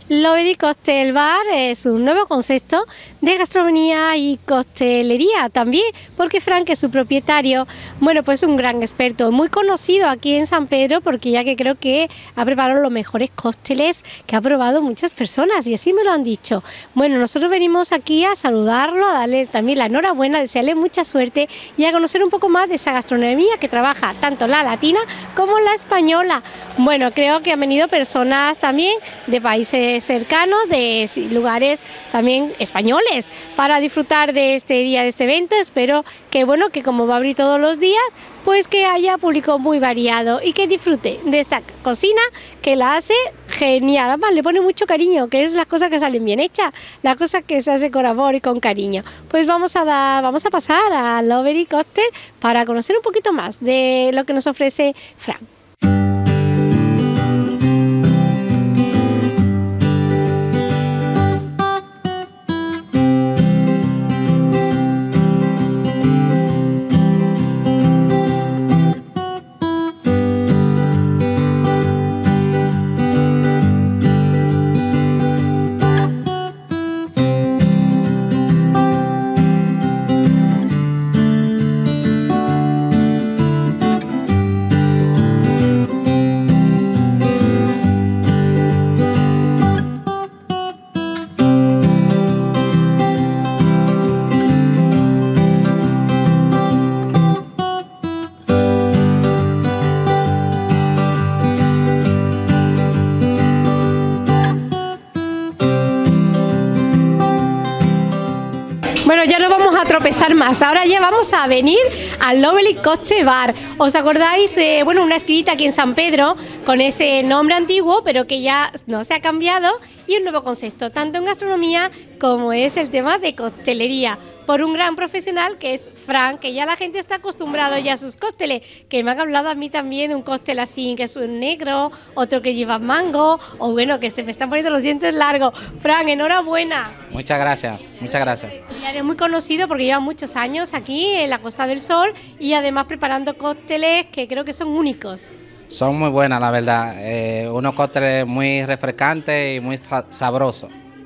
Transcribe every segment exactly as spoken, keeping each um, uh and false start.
Lovely Cocktail Bar es un nuevo concepto de gastronomía y coctelería también, porque Frank, que es su propietario, bueno, pues un gran experto, muy conocido aquí en San Pedro, porque ya que creo que ha preparado los mejores cócteles que ha probado muchas personas, y así me lo han dicho. Bueno, nosotros venimos aquí a saludarlo, a darle también la enhorabuena, a desearle mucha suerte y a conocer un poco más de esa gastronomía que trabaja tanto la latina como la española. Bueno, creo que han venido personas también de países cercanos, de lugares también españoles, para disfrutar de este día, de este evento. Espero que, bueno, que como va a abrir todos los días, pues que haya público muy variado y que disfrute de esta cocina que la hace genial. Además, le pone mucho cariño, que es las cosas que salen bien hechas, las cosas que se hace con amor y con cariño. Pues vamos a dar, vamos a pasar a Lovely Cocktail para conocer un poquito más de lo que nos ofrece Frank. Bueno, ya no vamos a tropezar más, ahora ya vamos a venir al Lovely Cocktail Bar. ¿Os acordáis? Eh, bueno, una esquinita aquí en San Pedro con ese nombre antiguo, pero que ya no se ha cambiado, y un nuevo concepto, tanto en gastronomía como es el tema de coctelería, por un gran profesional que es Frank, que ya la gente está acostumbrado ya a sus cócteles, que me han hablado a mí también de un cóctel así, que es un negro, otro que lleva mango, o bueno, que se me están poniendo los dientes largos. Frank, enhorabuena. Muchas gracias, muchas gracias. Ya eres muy conocido porque lleva muchos años aquí en la Costa del Sol y además preparando cócteles que creo que son únicos. Son muy buenas, la verdad. Eh, unos cócteles muy refrescantes y muy sabrosos.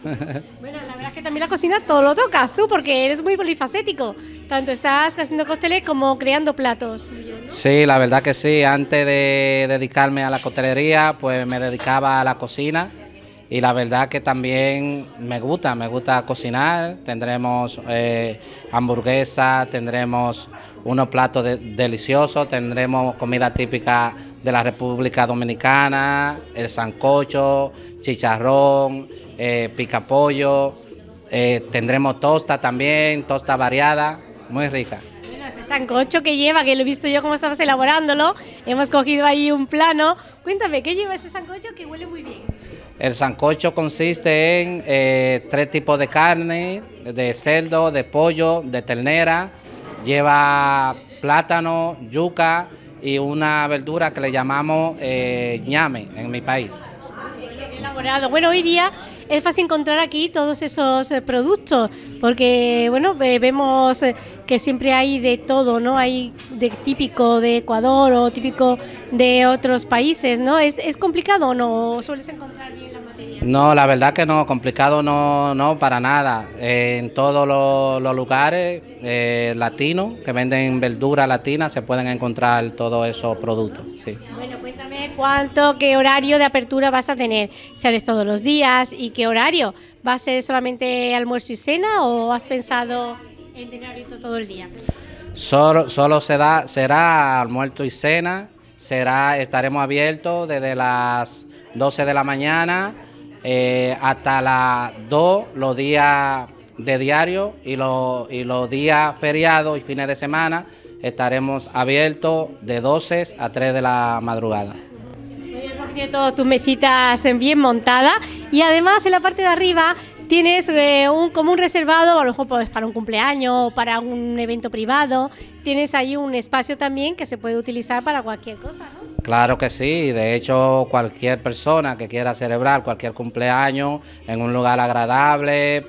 Bueno, la verdad es que también la cocina todo lo tocas tú, porque eres muy polifacético. Tanto estás haciendo cócteles como creando platos. Sí, la verdad que sí. Antes de dedicarme a la coctelería, pues me dedicaba a la cocina. Y la verdad que también me gusta, me gusta cocinar. Tendremos eh, hamburguesas, tendremos unos platos de, deliciosos, tendremos comida típica de la República Dominicana, el sancocho, chicharrón, eh, picapollo, eh, tendremos tosta también, tosta variada, muy rica. Bueno, ese sancocho que lleva, que lo he visto yo cómo estabas elaborándolo, hemos cogido ahí un plano. Cuéntame, ¿qué lleva ese sancocho que huele muy bien? El sancocho consiste en eh, tres tipos de carne, de cerdo, de pollo, de ternera, lleva plátano, yuca y una verdura que le llamamos eh, ñame en mi país. Elaborado. Bueno, hoy día es fácil encontrar aquí todos esos eh, productos, porque bueno, eh, vemos eh, que siempre hay de todo, ¿no? Hay de típico de Ecuador o típico de otros países, ¿no? ¿Es, es complicado o no? ¿Sueles encontrar bien la materia? No, la verdad que no, complicado no, no para nada. Eh, en todos los, los lugares eh, latinos que venden verdura latina se pueden encontrar todos esos productos, sí. Bueno, cuéntame cuánto, qué horario de apertura vas a tener, si abres todos los días y qué horario. ¿Va a ser solamente almuerzo y cena o has pensado en tener abierto todo el día? Solo, solo se da, será almuerzo y cena, será, estaremos abiertos desde las doce de la mañana eh, hasta las dos los días de diario, y los, y los días feriados y fines de semana estaremos abiertos de doce a tres de la madrugada. Tiene todas tus mesitas bien montadas y además en la parte de arriba tienes eh, un, como un reservado, a lo mejor pues, para un cumpleaños o para un evento privado. Tienes ahí un espacio también que se puede utilizar para cualquier cosa, ¿no? Claro que sí, de hecho cualquier persona que quiera celebrar cualquier cumpleaños en un lugar agradable,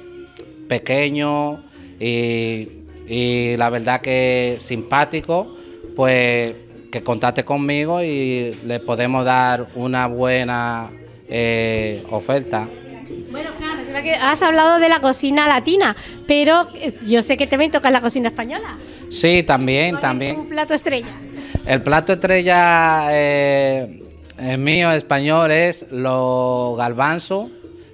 pequeño y, y la verdad que simpático, pues que contacte conmigo y le podemos dar una buena eh, oferta Bueno, Fran, es verdad que has hablado de la cocina latina, pero yo sé que también tocas la cocina española. Sí, también, ¿Cuál también. es tu plato estrella? El plato estrella eh, el mío español es los garbanzos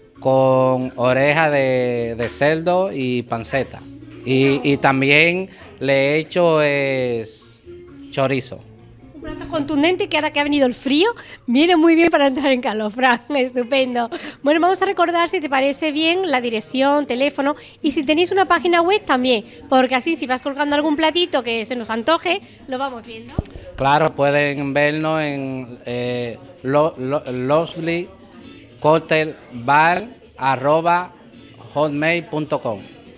con oreja de, de cerdo y panceta. Y, y también le he hecho es, chorizo. Un plato contundente que ahora que ha venido el frío, viene muy bien para entrar en calor, Fran. Estupendo. Bueno, vamos a recordar, si te parece bien, la dirección, teléfono y si tenéis una página web también, porque así si vas colgando algún platito que se nos antoje, lo vamos viendo. Claro, pueden vernos en eh, lo, lo, Losley Cocktail Bar arroba hotmail punto com.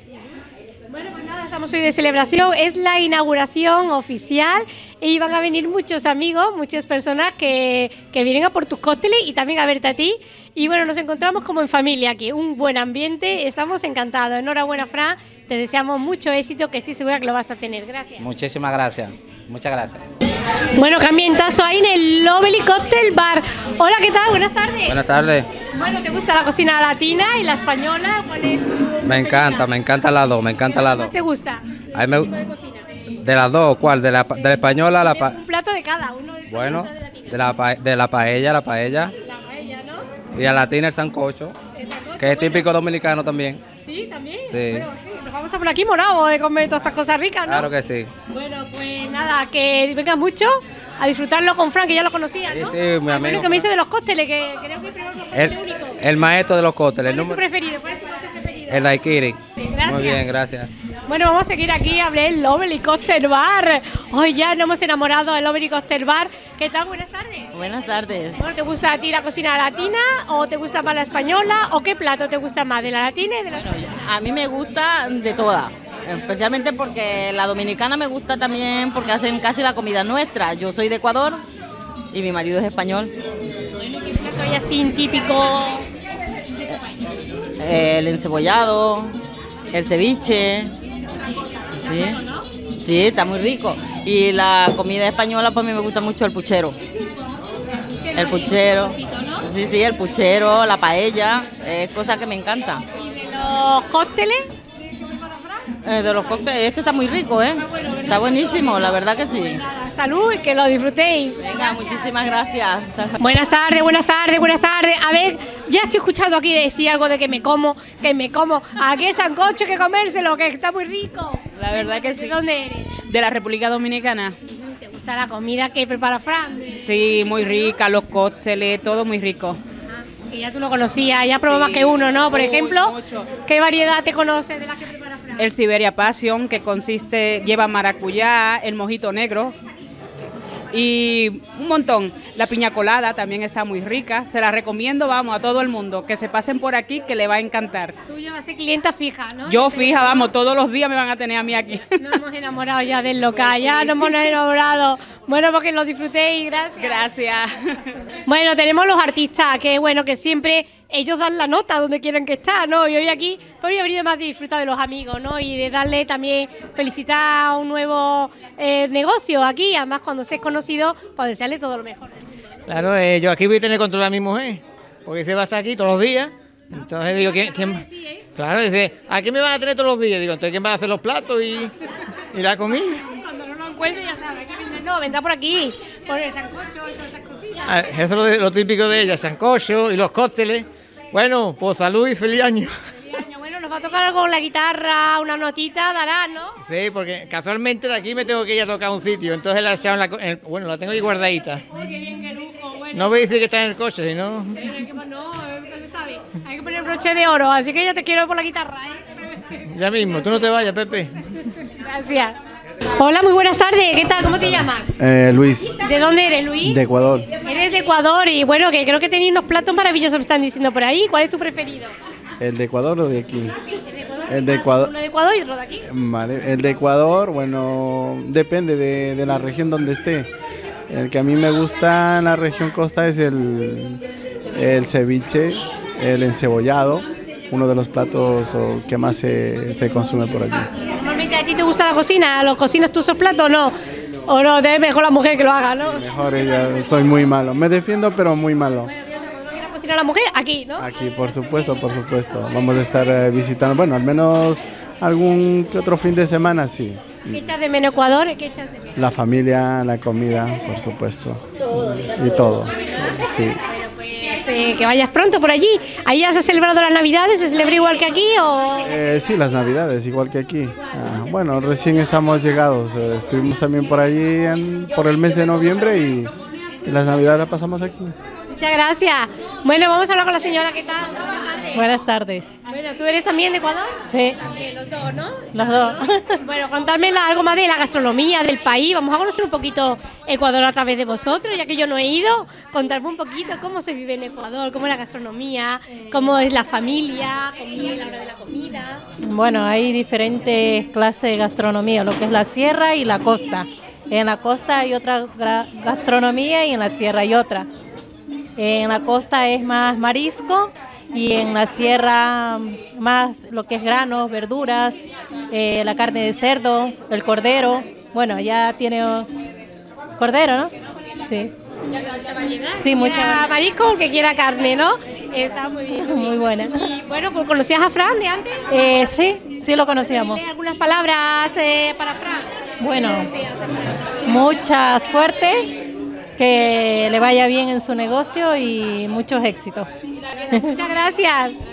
Bueno, pues nada, estamos hoy de celebración, es la inauguración oficial y van a venir muchos amigos, muchas personas que, que vienen a por tus cócteles y también a verte a ti. Y bueno, nos encontramos como en familia aquí, un buen ambiente, estamos encantados. Enhorabuena, Fran, te deseamos mucho éxito, que estoy segura que lo vas a tener. Gracias. Muchísimas gracias, muchas gracias. Bueno, qué ambientazo ahí en el Lovely Cocktail Bar. Hola, ¿qué tal? Buenas tardes. Buenas tardes. Bueno, ¿te gusta la cocina latina y la española? ¿Cuál es tu Me encanta, me encanta las dos, me encanta las ¿Qué dos. más te gusta? A mí me- ¿Qué tipo de cocina? De las dos, ¿cuál? ¿De la, de la española a la pa- Un plato de cada uno. De Bueno, española, de latina. de la, pa- de la paella, la paella. La paella, ¿no? Y la latina el sancocho, Esa cosa, que es bueno. típico dominicano también. Sí, también. Sí. Bueno, sí, nos vamos a por aquí morados de comer todas estas cosas ricas, ¿no? Claro que sí. Bueno, pues nada, que vengas mucho a disfrutarlo con Frank, que ya lo conocías, Sí, ¿no? sí, mi Bueno, amigo. que me dice de los cócteles, que creo que primero los cócteles El, únicos. el maestro de los cócteles, el ¿Cuál es tu número, preferido? ¿Cuál es tu cóctel preferido? el daiquiri. Sí, gracias. Muy bien, gracias. Bueno, vamos a seguir aquí a hablar del Lovely Cocktail Bar. Hoy ya nos hemos enamorado del Lovely Cocktail Bar. ¿Qué tal? Buenas tardes. Buenas tardes. Bueno, ¿te gusta a ti la cocina latina o te gusta más la española o qué plato te gusta más, de la latina y de la española? A mí me gusta de todas, especialmente porque la dominicana me gusta también porque hacen casi la comida nuestra. Yo soy de Ecuador y mi marido es español. Bueno, ¿qué plato hay así típico? El encebollado, el ceviche. Sí, sí, está muy rico. Y la comida española, pues a mí me gusta mucho el puchero. El puchero. Sí, sí, el puchero, la paella, es cosa que me encanta. ¿Y de los cócteles? Eh, de los cócteles, este está muy rico, ¿eh? Está buenísimo, la verdad que sí. Nada, salud y que lo disfrutéis. Venga, muchísimas gracias. Buenas tardes, buenas tardes, buenas tardes. A ver, ya estoy escuchando aquí decir algo de que me como, que me como. Aquí el sancocho hay que comérselo, que está muy rico. La verdad que ¿De sí. dónde eres? De la República Dominicana. ¿Te gusta la comida que prepara Fran? Sí, muy rica, los cócteles, todo muy rico. Ah, que ya tú lo conocías, ya probó Sí. más que uno, ¿no? Por Uy, ejemplo, mucho. ¿qué variedad te conoces de las que prepara Fran? El Siberia Passion, que consiste, lleva maracuyá, el mojito negro y un montón. La piña colada también está muy rica. Se la recomiendo, vamos, a todo el mundo, que se pasen por aquí, que le va a encantar. Tú ya vas a ser clienta fija, ¿no? Yo fija, vamos, todos los días me van a tener a mí aquí. Nos hemos enamorado ya del local, ya nos hemos enamorado. Bueno, porque lo disfrutéis, gracias. Gracias. Bueno, tenemos los artistas, que bueno, que siempre ellos dan la nota donde quieren que está, ¿no? Y hoy aquí, pues hoy he venido más de disfrutar de los amigos, ¿no? Y de darle también, felicitar a un nuevo eh, negocio aquí, además cuando se es conocido, pues desearle todo lo mejor. Claro, eh, yo aquí voy a tener control a mi mujer, porque se va a estar aquí todos los días. Entonces digo, ¿quién, quién? Claro, dice, ¿aquí me van a tener todos los días? Digo, entonces ¿quién va a hacer los platos y, y la comida? Cuando no lo encuentre, ya sabes, que vendrá, no, vendrá por aquí, por el sancocho y todas esas cositas. Ah, eso es lo, de- lo típico de ella, sancocho y los cócteles. Bueno, pues salud y feliz año. Bueno, nos va a tocar algo con la guitarra, una notita, dará, ¿no? Sí, porque casualmente de aquí me tengo que ir a tocar a un sitio, entonces la he echado en la co- en el- bueno, la tengo ahí guardadita. Ay, qué bien, qué lujo, bueno. No me dice que está en el coche, sino... Pero es que, pues, no, nunca se sabe. Hay que poner broche de oro, así que ya te quiero por la guitarra, ¿eh? Ya mismo, tú no te vayas, Pepe. Gracias. Hola, muy buenas tardes. ¿Qué tal? ¿Cómo te llamas? Eh, Luis, ¿De dónde eres, Luis? de Ecuador. Eres de Ecuador y bueno, que creo que tenéis unos platos maravillosos, me están diciendo por ahí. ¿Cuál es tu preferido? ¿El de Ecuador o de aquí? ¿El de Ecuador? El de Ecuador. Uno de Ecuador y otro de aquí. Vale, el de Ecuador, bueno, depende de, de la región donde esté. El que a mí me gusta en la región costa es el, el ceviche, el encebollado, uno de los platos o, que más se, se consume por aquí. Normalmente a ti te gusta la cocina, ¿los cocinas tú esos platos o no? O no, te es mejor la mujer que lo haga, ¿no? Mejor ella, soy muy malo. Me defiendo, pero muy malo. Bueno, fíjate, cuando no quieras cocina la mujer? Aquí, ¿no? Aquí, por supuesto, por supuesto. Vamos a estar eh, visitando, bueno, al menos algún que otro fin de semana, sí. ¿Qué echas de menos Ecuador? ¿Qué echas de menos? La familia, la comida, por supuesto. Y todo, sí. Eh, que vayas pronto por allí. ¿Ahí ya se ha celebrado las Navidades? ¿Se celebra igual que aquí o...? Eh, sí, las Navidades, igual que aquí. Ah, bueno, recién estamos llegados. Eh, estuvimos también por allí en- por el mes de noviembre y, y las Navidades las pasamos aquí. Muchas gracias. Bueno, vamos a hablar con la señora. ¿Qué tal? Buenas tardes. Buenas tardes. Bueno, ¿tú eres también de Ecuador? Sí, También, los dos, ¿no? los dos. Bueno, contadme la- algo más de la gastronomía del país. Vamos a conocer un poquito Ecuador a través de vosotros, ya que yo no he ido. Contarme un poquito cómo se vive en Ecuador, cómo es la gastronomía, cómo es la familia, comida, la hora de la comida. Bueno, hay diferentes clases de gastronomía, lo que es la sierra y la costa. En la costa hay otra gra- gastronomía y en la sierra hay otra. En la costa es más marisco y en la sierra más lo que es granos, verduras, eh, la carne de cerdo, el cordero. Bueno, ya tiene oh, cordero, ¿no? Sí. Sí, mucha Quiera marisco, el que quiera carne, ¿no? Está muy bien. Muy, Muy buena. Y bueno, ¿conocías a Fran de antes? Eh, sí, sí lo conocíamos. Dile algunas palabras eh, para Fran. Bueno, ¿Qué deseas a Fran? mucha suerte, que le vaya bien en su negocio y muchos éxitos. Muchas gracias.